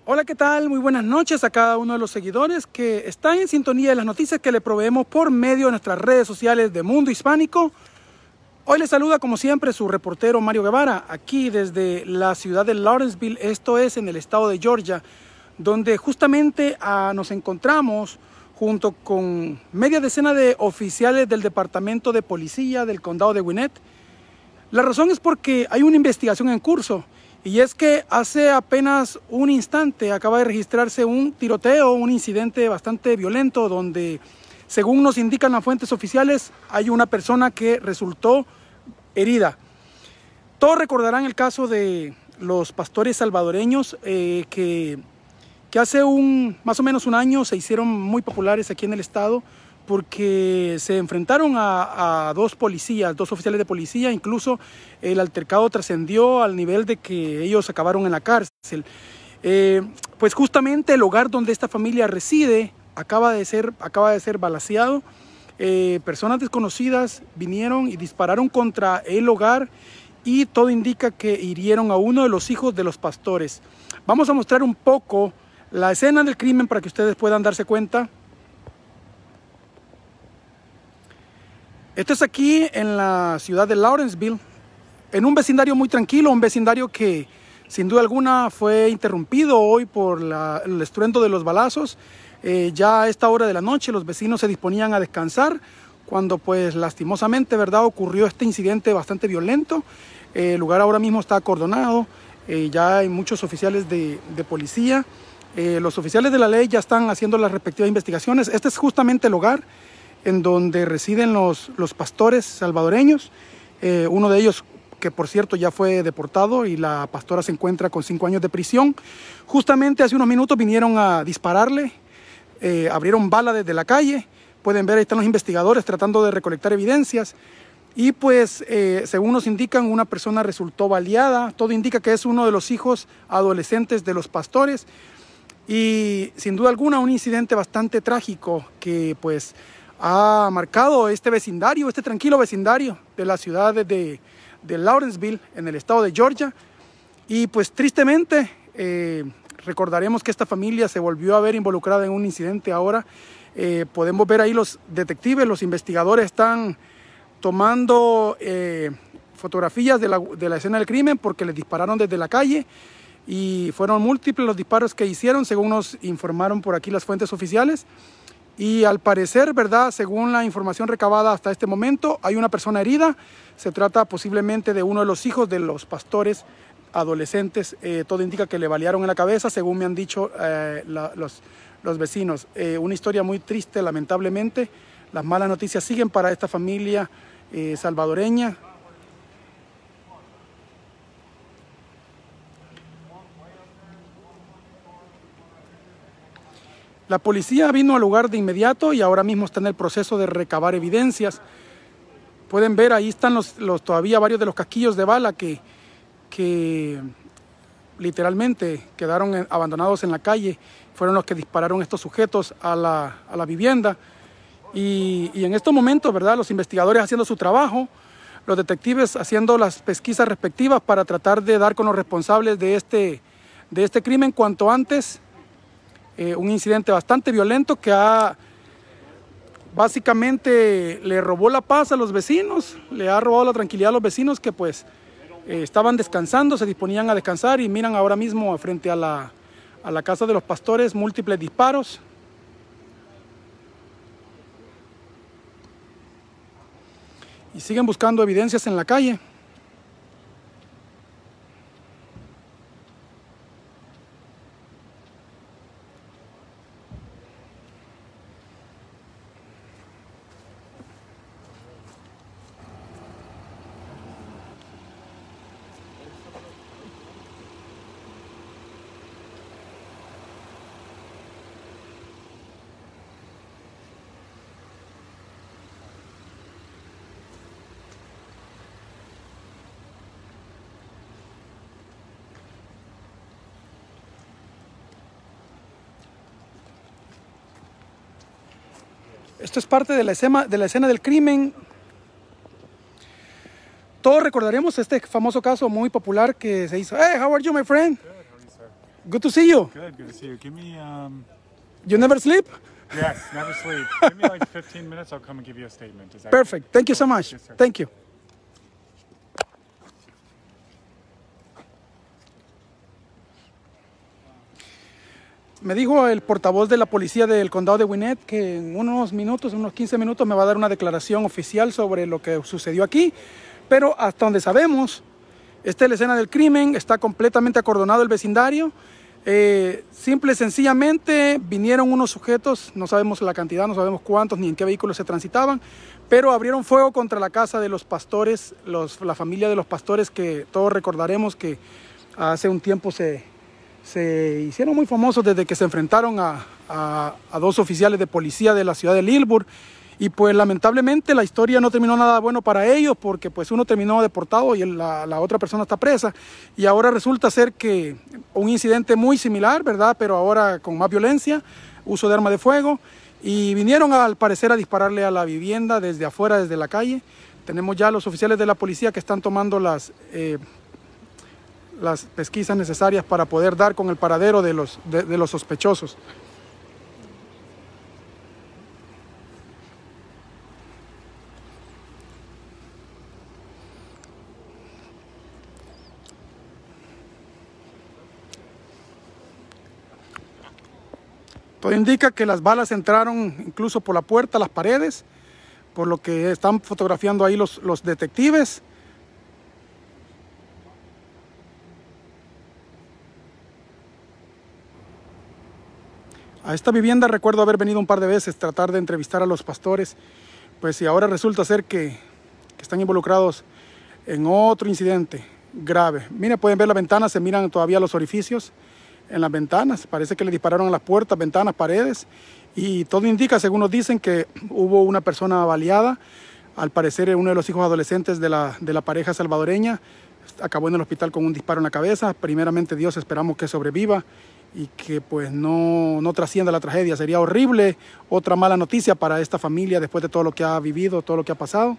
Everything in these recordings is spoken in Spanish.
Hola, ¿qué tal? Muy buenas noches a cada uno de los seguidores que están en sintonía de las noticias que le proveemos por medio de nuestras redes sociales de Mundo Hispánico. Hoy les saluda como siempre su reportero Mario Guevara, aquí desde la ciudad de Lawrenceville, esto es en el estado de Georgia, donde justamente nos encontramos junto con media decena de oficiales del departamento de policía del condado de Gwinnett. La razón es porque hay una investigación en curso. Y es que hace apenas un instante acaba de registrarse un tiroteo, un incidente bastante violento donde, según nos indican las fuentes oficiales, hay una persona que resultó herida. Todos recordarán el caso de los pastores salvadoreños que hace más o menos un año se hicieron muy populares aquí en el estado porque se enfrentaron a dos oficiales de policía. Incluso el altercado trascendió al nivel de que ellos acabaron en la cárcel. Pues justamente el hogar donde esta familia reside acaba de ser balaceado. Personas desconocidas vinieron y dispararon contra el hogar y todo indica que hirieron a uno de los hijos de los pastores. Vamos a mostrar un poco la escena del crimen para que ustedes puedan darse cuenta. Esto es aquí en la ciudad de Lawrenceville, en un vecindario muy tranquilo, un vecindario que sin duda alguna fue interrumpido hoy por el estruendo de los balazos. Ya a esta hora de la noche los vecinos se disponían a descansar cuando pues lastimosamente, ¿verdad?, ocurrió este incidente bastante violento. El lugar ahora mismo está acordonado, ya hay muchos oficiales de policía. Los oficiales de la ley ya están haciendo las respectivas investigaciones. Este es justamente el hogar en donde residen los pastores salvadoreños, uno de ellos que por cierto ya fue deportado y la pastora se encuentra con 5 años de prisión. Justamente hace unos minutos vinieron a dispararle, abrieron bala desde la calle. Pueden ver, ahí están los investigadores tratando de recolectar evidencias y pues según nos indican, una persona resultó baleada. Todo indica que es uno de los hijos adolescentes de los pastores y sin duda alguna un incidente bastante trágico que pues ha marcado este vecindario, este tranquilo vecindario de la ciudad de Lawrenceville, en el estado de Georgia. Y pues tristemente recordaremos que esta familia se volvió a ver involucrada en un incidente ahora. Podemos ver ahí los detectives, los investigadores están tomando fotografías de la escena del crimen porque les dispararon desde la calle y fueron múltiples los disparos que hicieron, según nos informaron por aquí las fuentes oficiales. Y al parecer, ¿verdad?, según la información recabada hasta este momento, hay una persona herida. Se trata posiblemente de uno de los hijos de los adolescentes. Todo indica que le balearon en la cabeza, según me han dicho los vecinos. Una historia muy triste, lamentablemente. Las malas noticias siguen para esta familia salvadoreña. La policía vino al lugar de inmediato y ahora mismo está en el proceso de recabar evidencias. Pueden ver, ahí están todavía varios de los casquillos de bala que literalmente quedaron abandonados en la calle. Fueron los que dispararon estos sujetos a la vivienda. Y en estos momentos, ¿verdad?, los investigadores haciendo su trabajo, los detectives haciendo las pesquisas respectivas para tratar de dar con los responsables de este crimen cuanto antes. Un incidente bastante violento que básicamente le robó la paz a los vecinos, le ha robado la tranquilidad a los vecinos que pues estaban descansando, se disponían a descansar y miran ahora mismo frente a la casa de los pastores múltiples disparos. Y siguen buscando evidencias en la calle. Esto es parte de la escena del crimen. Todos recordaremos este famoso caso muy popular que se hizo. Hey, how are you, my friend? Good, how are you, sir? Good to see you. Good to see you. Give me, You never sleep? yes, never sleep. Give me like 15 minutes, I'll come and give you a statement. Is that Perfect. Thank you so much. Yes, sir. Thank you. Me dijo el portavoz de la policía del condado de Gwinnett que en unos minutos, unos 15 minutos, me va a dar una declaración oficial sobre lo que sucedió aquí. Pero hasta donde sabemos, esta es la escena del crimen, está completamente acordonado el vecindario. Simple y sencillamente vinieron unos sujetos, no sabemos la cantidad, no sabemos cuántos ni en qué vehículos se transitaban, pero abrieron fuego contra la casa de los pastores, la familia de los pastores, que todos recordaremos que hace un tiempo se hicieron muy famosos desde que se enfrentaron a dos oficiales de policía de la ciudad de Lilburn. Y pues lamentablemente la historia no terminó nada bueno para ellos, porque pues uno terminó deportado y la otra persona está presa. Y ahora resulta ser que un incidente muy similar, ¿verdad? Pero ahora con más violencia, uso de arma de fuego. Y vinieron al parecer a dispararle a la vivienda desde afuera, desde la calle. Tenemos ya los oficiales de la policía que están tomando las pesquisas necesarias para poder dar con el paradero de los sospechosos. Todo indica que las balas entraron incluso por la puerta, las paredes, por lo que están fotografiando ahí los detectives. A esta vivienda recuerdo haber venido un par de veces, tratar de entrevistar a los pastores, pues y ahora resulta ser que están involucrados en otro incidente grave. Miren, pueden ver la ventana, se miran todavía los orificios en las ventanas, parece que le dispararon a las puertas, ventanas, paredes, y todo indica, según nos dicen, que hubo una persona baleada. Al parecer uno de los hijos adolescentes de la pareja salvadoreña acabó en el hospital con un disparo en la cabeza. Primeramente Dios, esperamos que sobreviva y que pues no trascienda la tragedia. Sería horrible, otra mala noticia para esta familia después de todo lo que ha vivido, todo lo que ha pasado.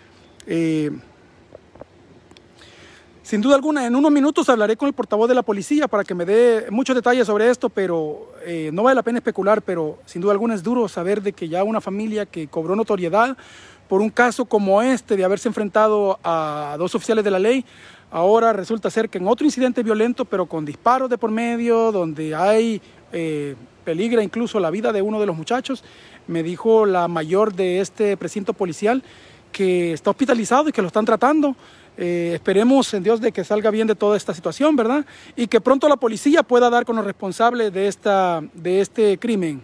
Sin duda alguna, en unos minutos hablaré con el portavoz de la policía para que me dé muchos detalles sobre esto, pero no vale la pena especular, pero sin duda alguna es duro saber de que ya una familia que cobró notoriedad por un caso como este, de haberse enfrentado a dos oficiales de la ley, ahora resulta ser que en otro incidente violento, pero con disparos de por medio, donde hay peligra incluso la vida de uno de los muchachos, me dijo la mayor de este precinto policial que está hospitalizado y que lo están tratando. Esperemos en Dios de que salga bien de toda esta situación, ¿verdad? Y que pronto la policía pueda dar con los responsables de este crimen.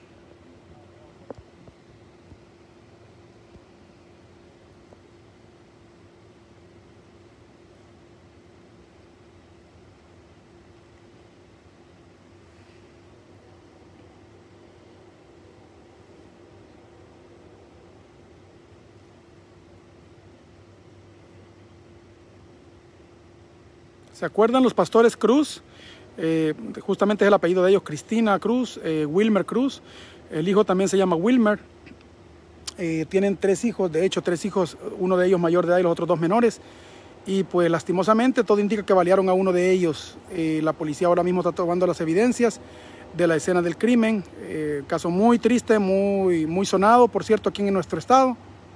¿Se acuerdan los pastores Cruz? Justamente es el apellido de ellos, Cristina Cruz, Wilmer Cruz. El hijo también se llama Wilmer. Tienen 3 hijos, de hecho 3 hijos, uno de ellos mayor de edad y los otros 2 menores. Y pues lastimosamente todo indica que balearon a uno de ellos. La policía ahora mismo está tomando las evidencias de la escena del crimen. Caso muy triste, muy sonado, por cierto, aquí en nuestro estado.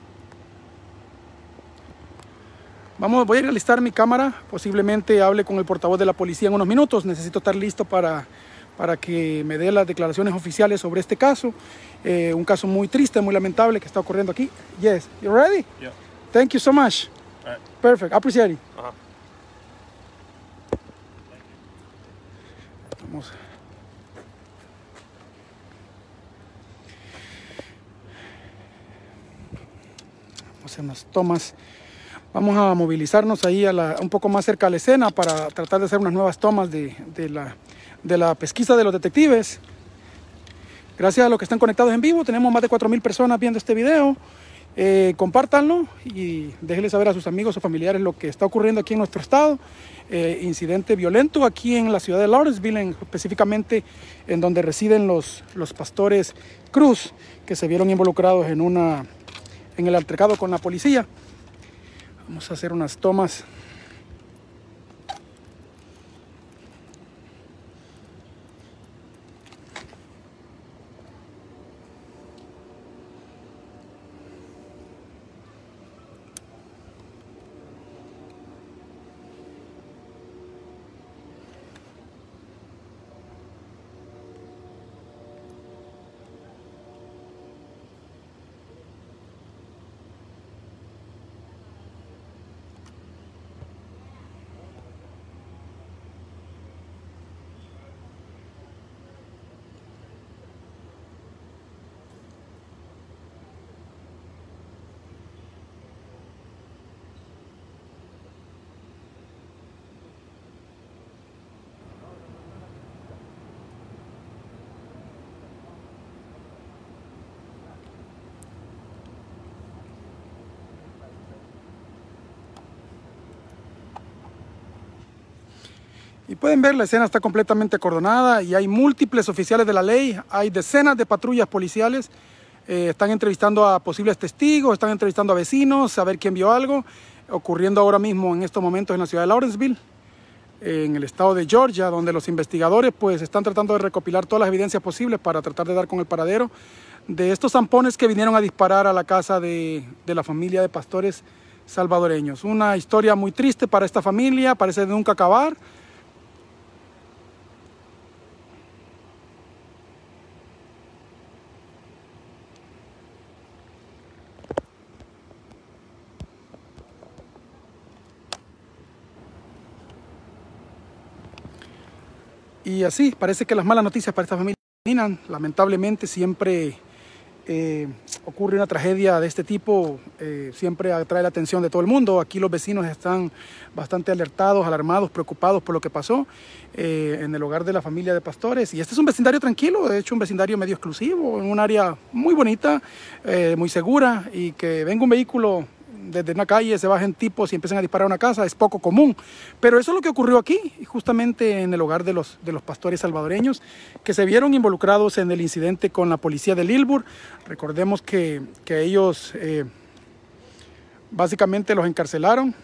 Voy a alistar mi cámara, posiblemente hable con el portavoz de la policía en unos minutos. Necesito estar listo para que me dé las declaraciones oficiales sobre este caso. Un caso muy triste, muy lamentable que está ocurriendo aquí. Yes, you ready? Yeah. Thank you so much. All right. Perfect, I appreciate it. Vamos a hacer unas tomas. Vamos a movilizarnos ahí un poco más cerca a la escena para tratar de hacer unas nuevas tomas de la pesquisa de los detectives. Gracias a los que están conectados en vivo, tenemos más de 4,000 personas viendo este video. Compártanlo y déjenle saber a sus amigos o familiares lo que está ocurriendo aquí en nuestro estado. Incidente violento aquí en la ciudad de Lawrenceville, específicamente en donde residen los pastores Cruz, que se vieron involucrados en el altercado con la policía. Vamos a hacer unas tomas. Y pueden ver, la escena está completamente acordonada y hay múltiples oficiales de la ley, hay decenas de patrullas policiales, están entrevistando a posibles testigos, están entrevistando a vecinos, a ver quién vio algo, ocurriendo ahora mismo en estos momentos en la ciudad de Lawrenceville, en el estado de Georgia, donde los investigadores pues están tratando de recopilar todas las evidencias posibles para tratar de dar con el paradero de estos zampones que vinieron a disparar a la casa de la familia de pastores salvadoreños. Una historia muy triste para esta familia, parece de nunca acabar. Y así, parece que las malas noticias para esta familia terminan. Lamentablemente siempre ocurre una tragedia de este tipo, siempre atrae la atención de todo el mundo. Aquí los vecinos están bastante alertados, alarmados, preocupados por lo que pasó en el hogar de la familia de pastores. Y este es un vecindario tranquilo, de hecho un vecindario medio exclusivo, en un área muy bonita, muy segura, y que venga un vehículo desde una calle, se bajen tipos y empiezan a disparar a una casa, es poco común. Pero eso es lo que ocurrió aquí, justamente en el hogar de los pastores salvadoreños, que se vieron involucrados en el incidente con la policía de Lilburn. Recordemos que ellos básicamente los encarcelaron.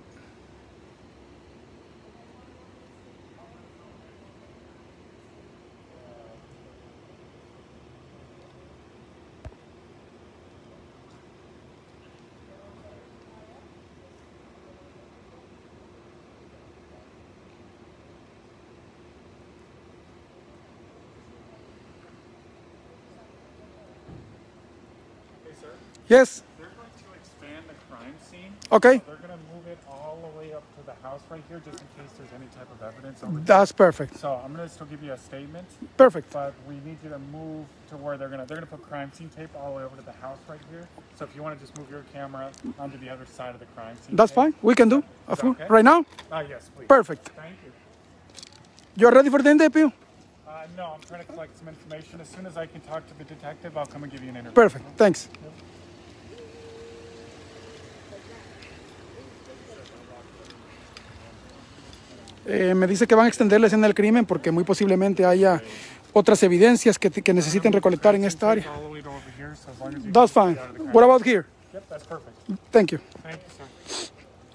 Yes. They're going to expand the crime scene. Okay. They're going to move it all the way up to the house right here, just in case there's any type of evidence over here. That's perfect. So I'm going to still give you a statement, Perfect. but we need you to move to where they're going to put crime scene tape all the way over to the house right here. So if you want to just move your camera onto the other side of the crime scene. That's fine. We can do. Is that okay? Right now? Yes, please. Perfect. Thank you. You're ready for the interview? No, I'm trying to collect some information. As soon as I can talk to the detective, I'll come and give you an interview. Perfect. Thanks. Me dice que van a extender la escena del crimen porque muy posiblemente haya otras evidencias que necesiten recolectar en esta área. All the way over here, so as long as you That's fine. out of the crime. What about here? Yep, that's perfect. Thank you. Thank you, sir.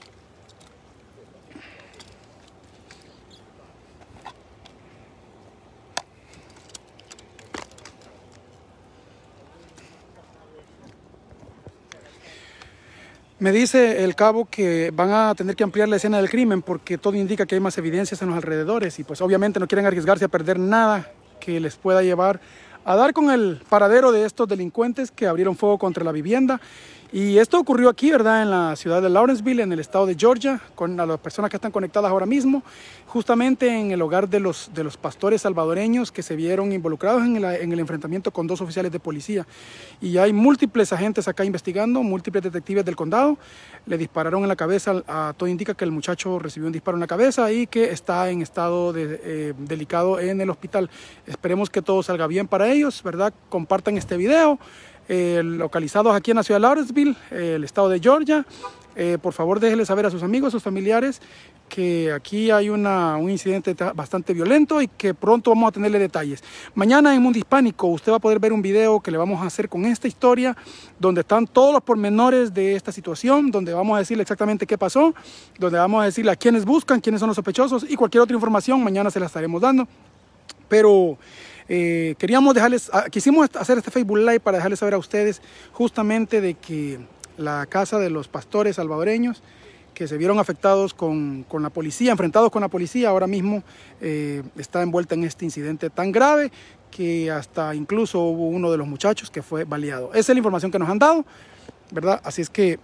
Me dice el cabo que van a tener que ampliar la escena del crimen porque todo indica que hay más evidencias en los alrededores y pues obviamente no quieren arriesgarse a perder nada que les pueda llevar a dar con el paradero de estos delincuentes que abrieron fuego contra la vivienda. Y esto ocurrió aquí, ¿verdad? En la ciudad de Lawrenceville, en el estado de Georgia, con a las personas que están conectadas ahora mismo, justamente en el hogar de los pastores salvadoreños que se vieron involucrados en el enfrentamiento con dos oficiales de policía. Y hay múltiples agentes acá investigando, múltiples detectives del condado. Le dispararon en la cabeza, todo indica que el muchacho recibió un disparo en la cabeza y que está en estado delicado en el hospital. Esperemos que todo salga bien para ellos, ¿verdad? Compartan este video. Localizados aquí en la ciudad de Lawrenceville, el estado de Georgia. Por favor, déjenle saber a sus amigos, a sus familiares, que aquí hay un incidente bastante violento y que pronto vamos a tenerle detalles. Mañana en Mundo Hispánico usted va a poder ver un video que le vamos a hacer con esta historia, donde están todos los pormenores de esta situación, donde vamos a decirle exactamente qué pasó, donde vamos a decirle a quiénes buscan, quiénes son los sospechosos y cualquier otra información, mañana se la estaremos dando. Pero quisimos hacer este Facebook Live para dejarles saber a ustedes justamente de que la casa de los pastores salvadoreños que se vieron afectados con la policía, enfrentados con la policía, ahora mismo está envuelta en este incidente tan grave que hasta incluso hubo uno de los muchachos que fue baleado. Esa es la información que nos han dado, ¿verdad? Así es que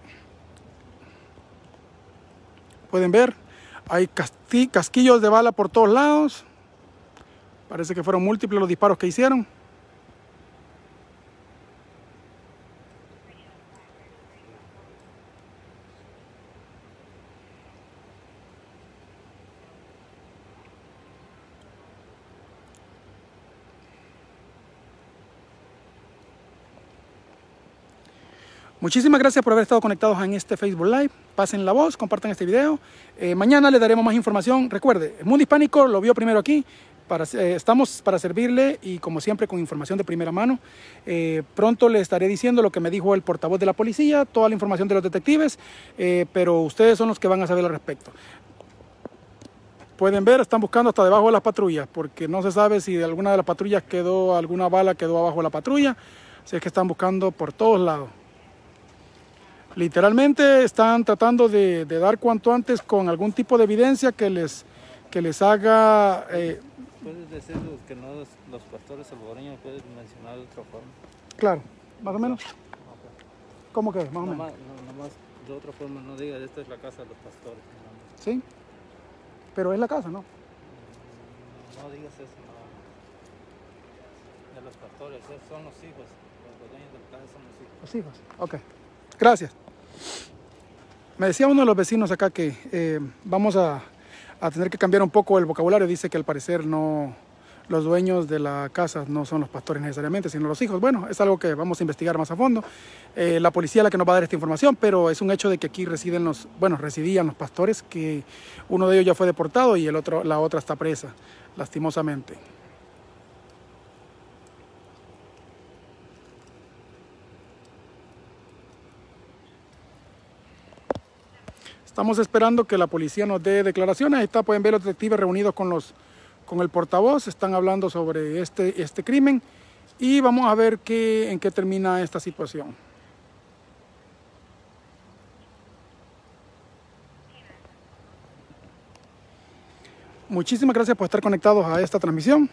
pueden ver, hay casquillos de bala por todos lados. Parece que fueron múltiples los disparos que hicieron. Muchísimas gracias por haber estado conectados en este Facebook Live. Pasen la voz, compartan este video. Mañana le daremos más información. Recuerde, el Mundo Hispánico lo vio primero aquí. Estamos para servirle y como siempre con información de primera mano. Pronto le estaré diciendo lo que me dijo el portavoz de la policía, toda la información de los detectives, pero ustedes son los que van a saber al respecto. Pueden ver, están buscando hasta debajo de las patrullas, porque no se sabe si de alguna de las patrullas alguna bala quedó abajo de la patrulla, así es que están buscando por todos lados. Literalmente están tratando de dar cuanto antes con algún tipo de evidencia que les haga... ¿Puedes decir que no los pastores salvadoreños puedes mencionar de otra forma? Claro, más o menos. Okay. ¿Cómo que? Más o menos. Nomás de otra forma, no digas, esta es la casa de los pastores. Sí, pero es la casa, ¿no? No digas eso, no. De los pastores, son los hijos. Los dueños de la casa son los hijos. Los hijos, ok. Gracias. Me decía uno de los vecinos acá que vamos a tener que cambiar un poco el vocabulario. Dice que al parecer los dueños de la casa no son los pastores necesariamente, sino los hijos. Bueno, es algo que vamos a investigar más a fondo. La policía es la que nos va a dar esta información, pero es un hecho de que aquí residían los pastores, que uno de ellos ya fue deportado y la otra está presa, lastimosamente. Estamos esperando que la policía nos dé declaraciones. Ahí está, pueden ver los detectives reunidos con el portavoz. Están hablando sobre este crimen y vamos a ver en qué termina esta situación. Muchísimas gracias por estar conectados a esta transmisión.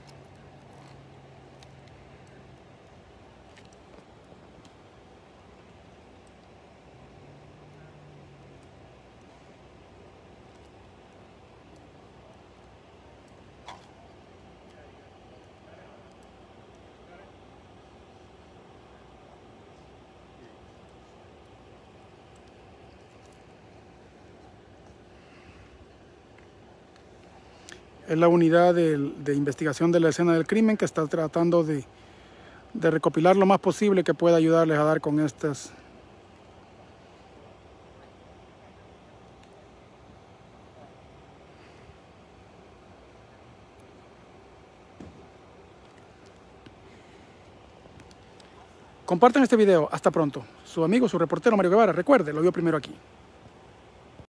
Es la unidad de investigación de la escena del crimen que está tratando de recopilar lo más posible que pueda ayudarles a dar con estas. Compartan este video. Hasta pronto. Su amigo, su reportero Mario Guevara. Recuerde, lo vio primero aquí.